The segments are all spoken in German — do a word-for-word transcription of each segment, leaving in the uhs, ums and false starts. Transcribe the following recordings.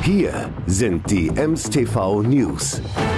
Hier sind die Ems T V News.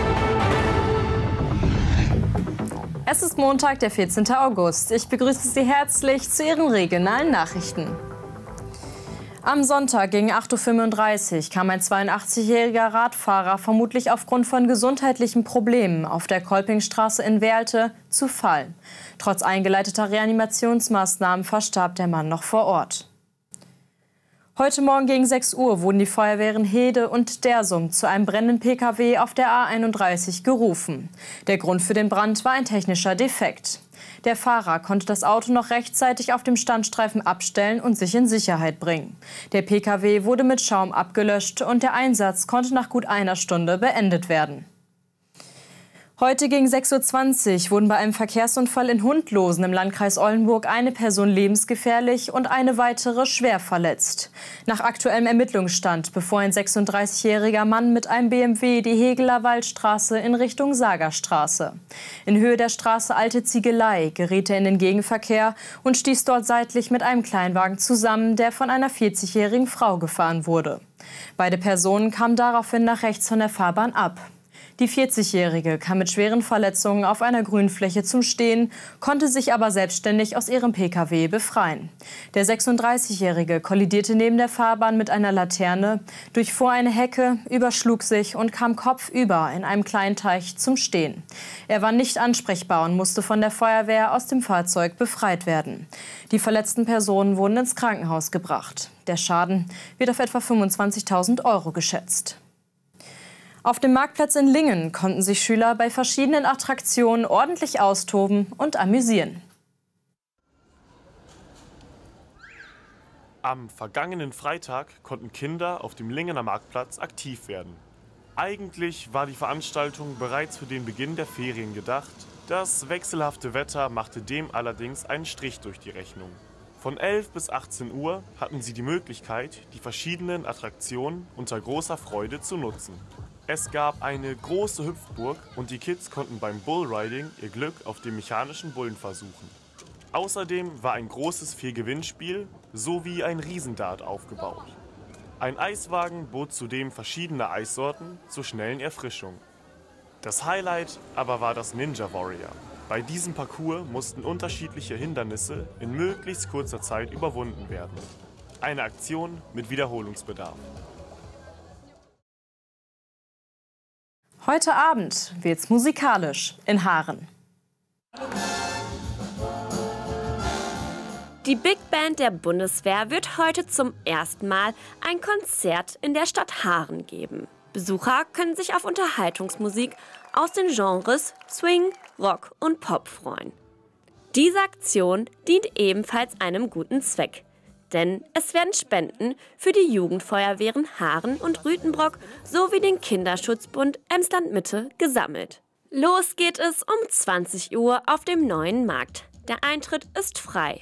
Es ist Montag, der vierzehnte August. Ich begrüße Sie herzlich zu Ihren regionalen Nachrichten. Am Sonntag gegen acht Uhr fünfunddreißig kam ein zweiundachtzigjähriger Radfahrer vermutlich aufgrund von gesundheitlichen Problemen auf der Kolpingstraße in Werlte zu Fall. Trotz eingeleiteter Reanimationsmaßnahmen verstarb der Mann noch vor Ort. Heute Morgen gegen sechs Uhr wurden die Feuerwehren Hede und Dersum zu einem brennenden P K W auf der A einunddreißig gerufen. Der Grund für den Brand war ein technischer Defekt. Der Fahrer konnte das Auto noch rechtzeitig auf dem Standstreifen abstellen und sich in Sicherheit bringen. Der P K W wurde mit Schaum abgelöscht und der Einsatz konnte nach gut einer Stunde beendet werden. Heute gegen sechs Uhr zwanzig wurden bei einem Verkehrsunfall in Hundlosen im Landkreis Oldenburg eine Person lebensgefährlich und eine weitere schwer verletzt. Nach aktuellem Ermittlungsstand befuhr ein sechsunddreißigjähriger Mann mit einem B M W die Hegeler Waldstraße in Richtung Sagerstraße. In Höhe der Straße Alte Ziegelei geriet er in den Gegenverkehr und stieß dort seitlich mit einem Kleinwagen zusammen, der von einer vierzigjährigen Frau gefahren wurde. Beide Personen kamen daraufhin nach rechts von der Fahrbahn ab. Die vierzigjährige kam mit schweren Verletzungen auf einer Grünfläche zum Stehen, konnte sich aber selbstständig aus ihrem P K W befreien. Der sechsunddreißigjährige kollidierte neben der Fahrbahn mit einer Laterne, durchfuhr eine Hecke, überschlug sich und kam kopfüber in einem kleinen Teich zum Stehen. Er war nicht ansprechbar und musste von der Feuerwehr aus dem Fahrzeug befreit werden. Die verletzten Personen wurden ins Krankenhaus gebracht. Der Schaden wird auf etwa fünfundzwanzigtausend Euro geschätzt. Auf dem Marktplatz in Lingen konnten sich Schüler bei verschiedenen Attraktionen ordentlich austoben und amüsieren. Am vergangenen Freitag konnten Kinder auf dem Lingener Marktplatz aktiv werden. Eigentlich war die Veranstaltung bereits für den Beginn der Ferien gedacht. Das wechselhafte Wetter machte dem allerdings einen Strich durch die Rechnung. Von elf bis achtzehn Uhr hatten sie die Möglichkeit, die verschiedenen Attraktionen unter großer Freude zu nutzen. Es gab eine große Hüpfburg und die Kids konnten beim Bullriding ihr Glück auf dem mechanischen Bullen versuchen. Außerdem war ein großes Vier-Gewinnspiel sowie ein Riesendart aufgebaut. Ein Eiswagen bot zudem verschiedene Eissorten zur schnellen Erfrischung. Das Highlight aber war das Ninja Warrior. Bei diesem Parcours mussten unterschiedliche Hindernisse in möglichst kurzer Zeit überwunden werden. Eine Aktion mit Wiederholungsbedarf. Heute Abend wird's musikalisch in Haaren. Die Big Band der Bundeswehr wird heute zum ersten Mal ein Konzert in der Stadt Haaren geben. Besucher können sich auf Unterhaltungsmusik aus den Genres Swing, Rock und Pop freuen. Diese Aktion dient ebenfalls einem guten Zweck. Denn es werden Spenden für die Jugendfeuerwehren Haaren und Rütenbrock sowie den Kinderschutzbund Emsland-Mitte gesammelt. Los geht es um zwanzig Uhr auf dem Neuen Markt. Der Eintritt ist frei.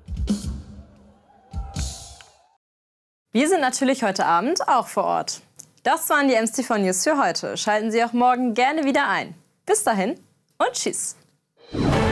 Wir sind natürlich heute Abend auch vor Ort. Das waren die Ems T V News für heute. Schalten Sie auch morgen gerne wieder ein. Bis dahin und tschüss.